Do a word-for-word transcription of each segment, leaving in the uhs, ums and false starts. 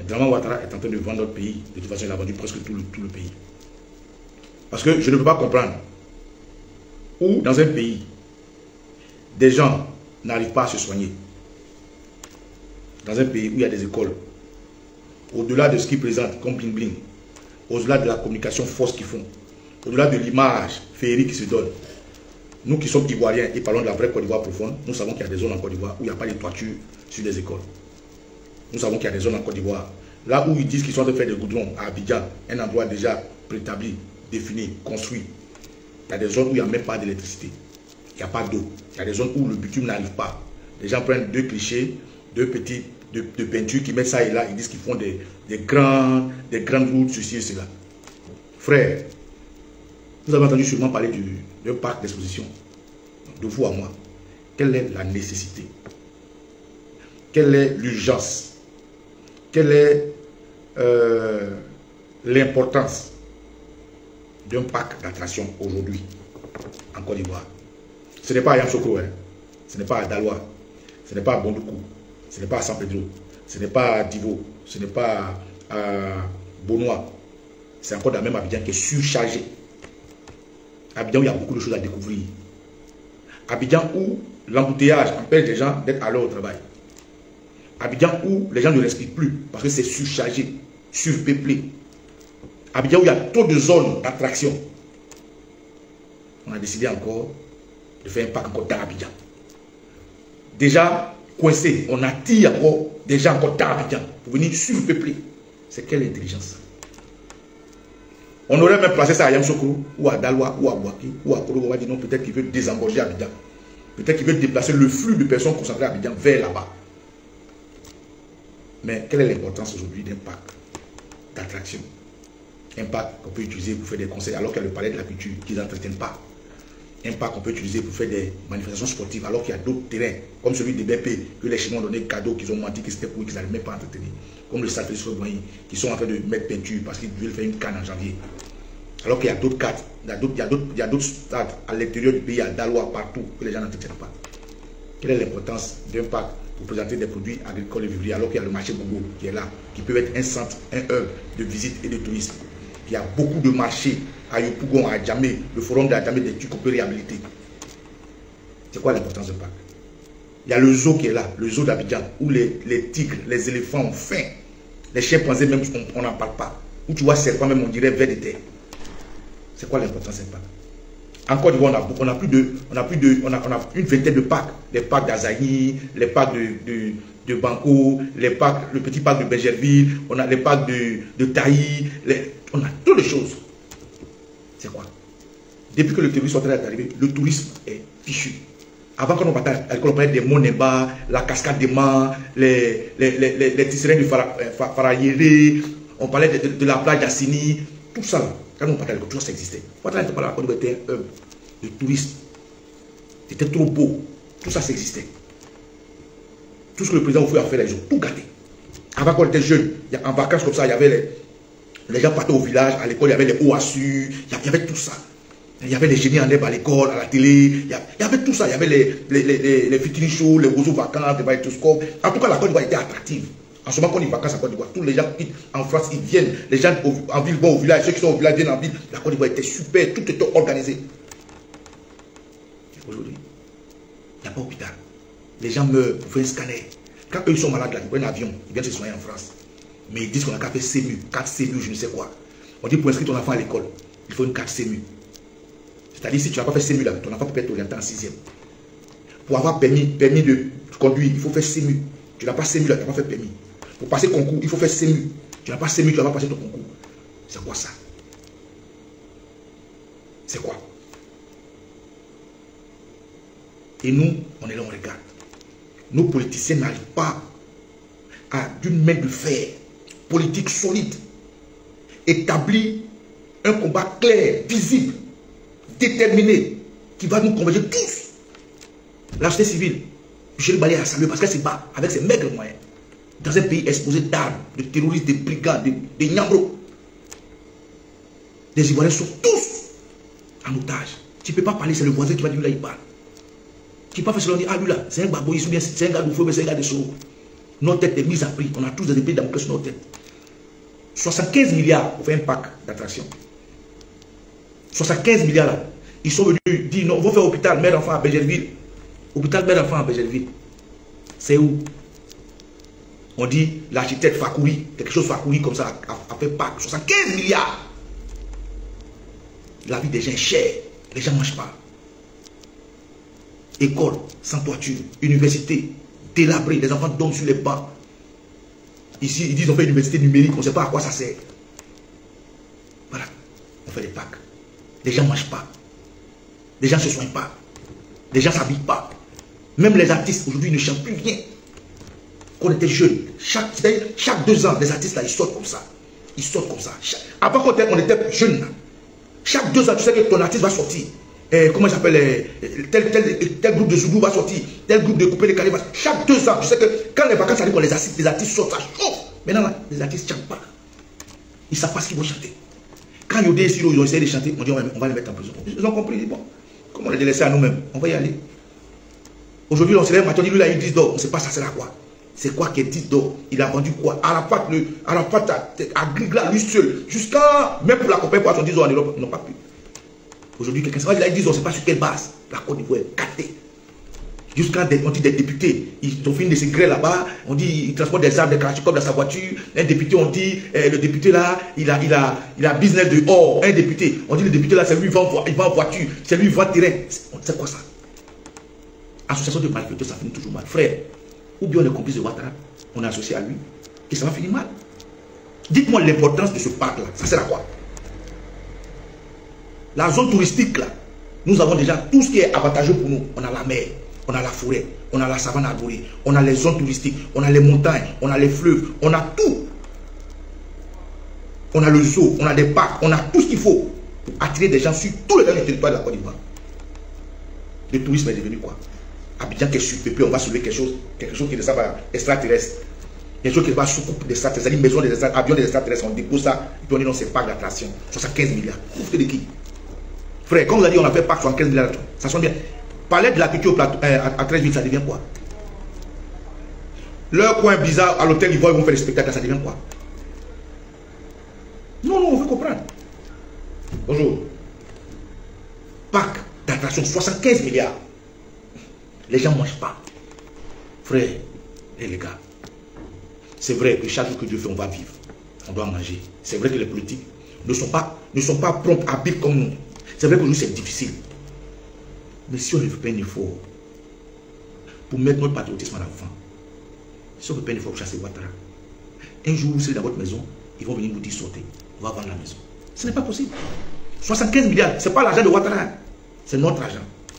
Draman Ouattara est en train de vendre notre pays. De toute façon, il a vendu presque tout le, tout le pays. Parce que je ne peux pas comprendre où, dans un pays, des gens n'arrivent pas à se soigner. Dans un pays où il y a des écoles, au-delà de ce qu'ils présentent comme bling bling, au-delà de la communication fausse qu'ils font, au-delà de l'image féerique qui se donne, nous qui sommes Ivoiriens et parlons de la vraie Côte d'Ivoire profonde, nous savons qu'il y a des zones en Côte d'Ivoire où il n'y a pas de toiture sur des écoles. Nous savons qu'il y a des zones en Côte d'Ivoire, là où ils disent qu'ils sont en train de faire des goudrons à Abidjan, un endroit déjà préétabli, défini, construit. Il y a des zones où il n'y a même pas d'électricité. Il n'y a pas d'eau. Il y a des zones où le bitume n'arrive pas. Les gens prennent deux clichés, deux petits de, de peinture qui mettent ça et là. Ils disent qu'ils font des, des, grands, des grandes routes, ceci et cela. Frère, vous avez entendu sûrement parler d'un parc d'exposition. De vous à moi. Quelle est la nécessité? Quelle est l'urgence? Quelle est euh, l'importance d'un parc d'attraction aujourd'hui en Côte d'Ivoire? Ce n'est pas à Yamoussoukro, hein. Ce n'est pas à Daloa, ce n'est pas à Bondoukou, ce n'est pas à San Pedro, ce n'est pas à Divo, ce n'est pas à, à Bonois. C'est encore dans le même Abidjan qui est surchargé. Abidjan où il y a beaucoup de choses à découvrir. Abidjan où l'embouteillage empêche les gens d'être à l'heure au travail. Abidjan où les gens ne respirent plus parce que c'est surchargé, surpeuplé. Abidjan où il y a trop de zones d'attraction. On a décidé encore de faire un parc encore dans Abidjan. Déjà coincé, on attire encore des gens encore dans Abidjan pour venir surpeupler. C'est quelle intelligence? On aurait même placé ça à Yamoussoukro, ou à Daloa, ou à Bouaki, ou à Koro. On va dire non, peut-être qu'il veut désengorger Abidjan. Peut-être qu'il veut déplacer le flux de personnes concentrées à Abidjan vers là-bas. Mais quelle est l'importance aujourd'hui d'un parc d'attraction? Un parc qu'on peut utiliser pour faire des concerts alors qu'il y a le palais de la culture qu'ils n'entretiennent pas. Un parc qu'on peut utiliser pour faire des manifestations sportives alors qu'il y a d'autres terrains, comme celui de B P, que les Chinois ont donné cadeau, qu'ils ont menti, que c'était pour eux, qu'ils n'arrivent même pas à entretenir. Comme le Stade Félix Houphouët-Boigny, qui sont en train de mettre peinture parce qu'ils veulent faire une canne en janvier. Alors qu'il y a d'autres cadres, il y a d'autres stades à l'intérieur du pays, à Daloa, partout, que les gens n'entretiennent pas. Quelle est l'importance d'un parc pour présenter des produits agricoles et vivriers alors qu'il y a le marché Bobo qui est là, qui peut être un centre, un hub de visite et de tourisme. Il y a beaucoup de marchés à Yopougon, à Djamé, le forum de Djamé, des trucs qu'on peut réhabiliter. C'est quoi l'importance d'un parc? Il y a le zoo qui est là, le zoo d'Abidjan, où les, les tigres, les éléphants ont faim. Les chimpanzés même, on n'en parle pas. Où tu vois serpents même, on dirait vers de terre. C'est quoi l'importance d'un parc? En Côte d'Ivoire, on a, on a plus de, on a plus de, on a, on a une vingtaine de parcs. Les parcs d'Azaï, les parcs de, de, de Banco, les parcs, le petit parc de Bergerville, on a les parcs de, de Taï, les, on a toutes les choses. C'est quoi? Depuis que le tourisme est arrivé, le tourisme est fichu. Avant qu'on parlait des Moneba, la cascade des Mans, les, les, les, les, les tisserands du Farayéré, on parlait de, de, de la plage d'Assini, tout ça. Quand on parlait de tout ça, ça existait. Quand on parlait de la Côte d'Ivoire, le tourisme, c'était trop beau. Tout ça, ça existait. Tout ce que le président voulait faire, les gens, tout gâté. Avant qu'on était jeune, en vacances comme ça, il y avait les, les gens partaient au village, à l'école, il y avait les O A S U, il y avait tout ça. Il y avait les génies en herbe à l'école, à la télé, il y avait tout ça. Il y avait les, les, les, les, les vitrines shows, les oiseaux vacances, les magnétoscopes. En tout cas, la Côte d'Ivoire était attractive. En ce moment, quand on est vacances à Côte d'Ivoire, tous les gens quittent en France, ils viennent. Les gens en ville vont au village, ceux qui sont au village viennent en ville. La Côte d'Ivoire était super, tout était organisé. Aujourd'hui, il n'y a pas d'hôpital. Les gens meurent pour faire un scanner. Quand eux ils sont malades, là, ils prennent un avion, ils viennent se soigner en France. Mais ils disent qu'on a qu'à faire C M U, quatre C M U, je ne sais quoi. On dit pour inscrire ton enfant à l'école, il faut une carte C M U. C'est-à-dire, si tu n'as pas fait C M U là, ton enfant peut être orienté en sixième. Pour avoir permis, permis de conduire, il faut faire C M U. Tu n'as pas C M U là, tu n'as pas fait permis. Pour passer concours, il faut faire C M U. Tu n'as pas C M U, tu n'as pas passé ton concours. C'est quoi ça? C'est quoi? Et nous, on est là, on regarde. Nos politiciens n'arrivent pas à, d'une main de fer, politique solide, établir un combat clair, visible, déterminé, qui va nous converger tous. La société civile, Michel Barnier a salué parce qu'elle se bat avec ses maigres moyens. Dans un pays exposé d'armes, de terroristes, de brigands, de, de nyambros. Les Ivoiriens sont tous en otage. Tu ne peux pas parler, c'est le voisin qui va dire là, il parle. Tu ne peux pas faire cela, on dit, ah lui là, c'est un baboïs, c'est un gars de feu, mais c'est un gars de solo. Notre tête est mise à prix. On a tous des épées d'Amoclès sur notre tête. soixante-quinze milliards pour faire un parc d'attraction. soixante-quinze milliards là. Ils sont venus dire non, on va faire hôpital mère d'enfant à Bégerville. Hôpital mère d'enfant à Bégerville. C'est où? On dit l'architecte Fakouri, quelque chose Fakouri comme ça, a, a fait parc. soixante-quinze milliards. La vie des gens est chère. Les gens ne mangent pas. École, sans toiture, université, délabrée, les enfants dorment sur les bancs. Ici, ils disent on fait une université numérique, on ne sait pas à quoi ça sert. Voilà, on fait des packs. Les gens ne mangent pas. Les gens ne se soignent pas. Les gens ne s'habillent pas. Même les artistes, aujourd'hui, ne chantent plus rien. Quand on était jeunes, chaque, chaque deux ans, les artistes, là, ils sortent comme ça. Ils sortent comme ça. Chaque, avant qu'on était, on était jeunes, là, chaque deux ans, tu sais que ton artiste va sortir. Eh, comment il s'appelle eh, tel, tel, tel groupe de Zoubou va sortir. Tel groupe de Coupé les Calais va sortir. Chaque deux ans, tu sais que quand les vacances arrivent, les artistes, les artistes sortent, ça chauffe. Maintenant, là, les artistes ne chantent pas. Ils ne savent pas ce qu'ils vont chanter. Quand Yodé et Siro, ils ont essayé de chanter, on dit on va, on va les mettre en prison. Ils ont compris, ils disent bon, comment les délaisser à nous-mêmes? On va y aller. Aujourd'hui, on se lève, lui, il a eu dix d'or. On ne sait pas ça sert à quoi. C'est quoi qui est dix d'or? Il a vendu quoi? Arafat, le, Arafat a, a grigla lui seul. Jusqu'à, même pour la compagnie, pour son dix d'or en Europe, ils n'ont pas pu. Aujourd'hui, quelqu'un s'en va, il a eu dix d'or, on ne sait pas sur quelle base. La Côte d'Ivoire est gâtée. Jusqu'à, on dit des députés, ils ont fini de se griller là-bas, on dit ils transportent des armes, des kalachnikovs dans sa voiture. Un député, on dit, eh, le député là, il a, il a, il a business de or. Un député, on dit le député là, c'est lui, il va en, il va en voiture, c'est lui, il va en terrain. C'est quoi ça? Association de malfaiteurs, ça finit toujours mal. Frère, ou bien on est complice de Ouattara, on est associé à lui, et ça va finir mal. Dites-moi l'importance de ce parc-là, ça sert à quoi? La zone touristique là, nous avons déjà tout ce qui est avantageux pour nous. On a la mer, on a la forêt, on a la savane arborée, on a les zones touristiques, on a les montagnes, on a les fleuves, on a tout. On a le zoo, on a des parcs, on a tout ce qu'il faut pour attirer des gens sur tous les territoires de la Côte d'Ivoire. Le tourisme est devenu quoi? Abidjan qui est surpeuplé, on va soulever quelque chose, quelque chose qui est de ça va extraterrestre. Quelque chose qui va soucouper des extraterrestres, c'est-à-dire maison des extraterrestres, avions des extraterrestres, on dépose ça, et puis on dit non, c'est pas d'attraction. soixante-quinze milliards. Vous foutez de qui? Frère, comme vous avez dit, on a fait pas soixante-quinze milliards. Ça sonne bien. Parler de la culture à treize villes, ça devient quoi? Leur coin bizarre à l'hôtel, ils vont faire des spectacles, ça devient quoi? Non, non, on veut comprendre. Bonjour. Parc d'attraction, soixante-quinze milliards. Les gens ne mangent pas. Frère, et les gars, c'est vrai que chaque jour que Dieu fait, on va vivre. On doit manger. C'est vrai que les politiques ne sont pas, ne sont pas prompts, habiles comme nous. C'est vrai que nous, c'est difficile. Mais si on ne fait pas un effort pour mettre notre patriotisme en avant, si on ne fait pas un effort pour chasser Ouattara, un jour, vous serez dans votre maison, ils vont venir nous dire sortez, on va vendre la maison. Ce n'est pas possible. soixante-quinze milliards, ce n'est pas l'argent de Ouattara, c'est notre argent.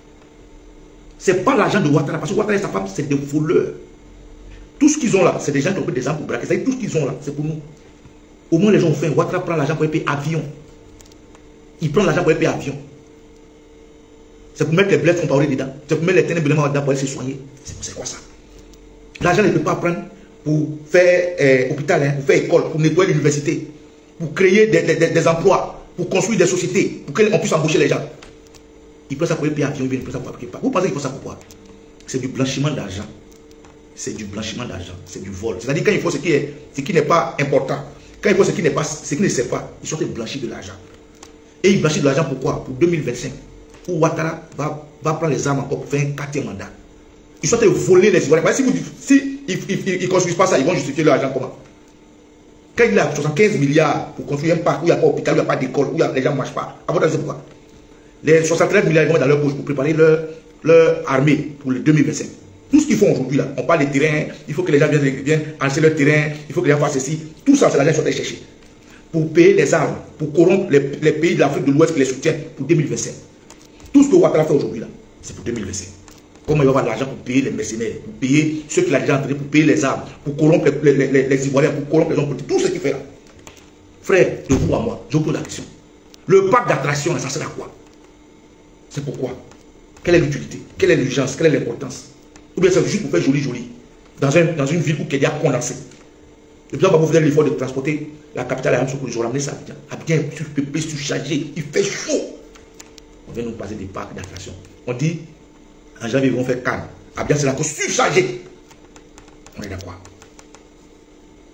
Ce n'est pas l'argent de Ouattara, parce que Ouattara et sa femme, c'est des voleurs. Tout ce qu'ils ont là, c'est des gens qui ont pris des armes pour braquer. C'est-à-dire tout ce qu'ils ont là, c'est pour nous. Au moins, les gens ont fait. Ouattara prend l'argent pour payer avion. Il prend l'argent pour payer avion. C'est pour mettre les bleds comparés dedans. C'est pour mettre les ténèbres dedans pour aller se soigner. C'est quoi ça? L'argent ne peut pas prendre pour faire euh, hôpital, hein, pour faire école, pour nettoyer l'université, pour créer des, des, des emplois, pour construire des sociétés, pour qu'on puisse embaucher les gens. Il prend ça pour payer avion, il prend ça pour payer. Vous pensez qu'il faut ça pourquoi? C'est du blanchiment d'argent. C'est du blanchiment d'argent. C'est du vol. C'est-à-dire quand il faut ce qui est, ce qui n'est pas important, quand il faut ce qui n'est pas, ce qui ne sait pas, ils sont en train de blanchir de l'argent. Et ils blanchissent de l'argent pourquoi? Pour deux mille vingt-cinq, où Ouattara va, va prendre les armes encore pour faire un quatrième mandat. Ils sont en train de voler les Ivoiriens. Si, vous, si ils ne construisent pas ça, ils vont justifier leur argent comment? Quand il a soixante-quinze milliards pour construire un parc où il n'y a pas d'hôpital, où il n'y a pas d'école, où les gens ne marchent pas, à votre avis, c'est pourquoi? Les soixante-treize milliards ils vont mettre dans leur poche pour préparer leur, leur armée pour le deux mille vingt-cinq. Tout ce qu'ils font aujourd'hui là, on parle des terrains, il faut que les gens viennent, viennent enlever leur terrain, il faut que les gens fassent ceci. Tout ça, c'est l'argent qu'ils sont allés chercher. Pour payer les armes, pour corrompre les, les pays de l'Afrique de l'Ouest qui les soutiennent pour deux mille vingt-cinq. Tout ce que Ouattara fait aujourd'hui là, c'est pour deux mille vingt-cinq. Comment il va avoir de l'argent pour payer les mercenaires, pour payer ceux qu'il a déjà entraînés, pour payer les armes, pour corrompre les, les, les, les Ivoiriens, pour corrompre les hommes politiques, tout ce qu'il fait là. Frère, de vous à moi, je vous pose la question. Le parc d'attraction, ça sert à quoi? C'est pourquoi? Quelle est l'utilité? Quelle est l'urgence? Quelle est l'importance? Ou bien c'est juste pour faire joli joli dans, un, dans une ville où il y a condensé. Et puis on va vous faire l'effort de transporter la capitale à Amsterdam pour les jours ramener ça à Abidjan. Abidjan est surpeuplé, surchargé, il fait chaud. On vient nous passer des parcs d'attraction. On dit en janvier ils vont faire calme. Abidjan c'est encore surchargé. On est d'accord.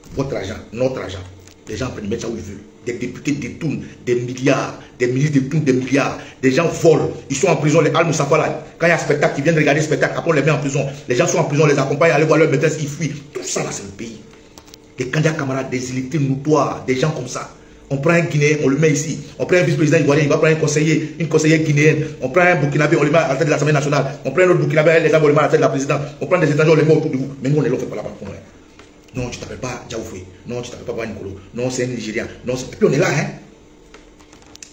votre argent, notre argent. Les gens prennent, mettre ça où ils veulent. Des députés détournent des milliards, des ministres détournent des milliards. Des gens volent, ils sont en prison. Les Al-Moussafa là, quand il y a un spectacle, ils viennent regarder le spectacle, après on les met en prison. Les gens sont en prison, on les accompagne, aller voir leur maîtresse, ils fuient. Tout ça là, c'est le pays. Des candidats camarades, des illettrés notoires, des gens comme ça. On prend un Guinéen, on le met ici. On prend un vice-président ivoirien, il va prendre un conseiller, une conseillère guinéenne. On prend un Burkinabé, on le met à la tête de l'Assemblée nationale. On prend un autre Burkinabé, les gens, on le met à la tête de la présidente. On prend des étrangers, on les met autour de vous. Mais nous, on est là, on ne fait pas la part pour nous. Non, tu ne t'appelles pas Djaoufoué. Non, tu ne t'appelles pas Banikolo. Non, c'est un Nigérien. Non, et puis on est là, hein.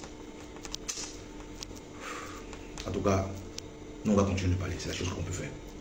En tout cas, nous, on va continuer de parler. C'est la chose qu'on peut faire.